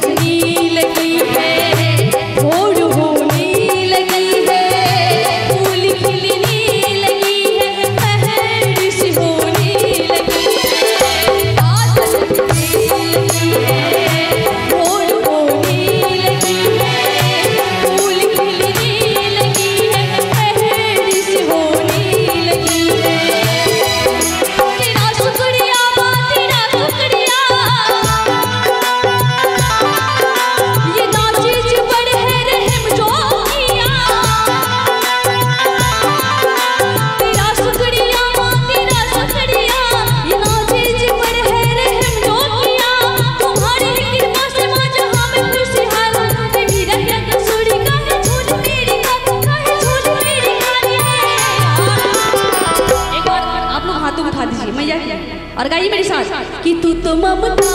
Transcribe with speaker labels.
Speaker 1: दिखने लगी है, भोर होने लगी है, फूल खिलने लगी है, बारिश होने लगी है, बादल दिखने लगी है, भोर होने लगी है, फूल खिलने लगी है, बारिश होने लगी है। तेरा शुक्रिया माँ, तेरा शुक्रिया, ये नाचीज पर है रहम जो किया। तेरा शुक्रिया माँ, तेरा शुक्रिया, ये नाचीज पर है रहम जो किया। तुम्हारी कृपा से माँ जहाँ मैं खुशहाल हूँ, मेरा क्या कसूर का है झूठ मेरी का है झूठ मेरी खानी है। एक बार आप लोग हाथों उठा दीजिए मैया की और गाइए मेरे साथ कि तू तो ममता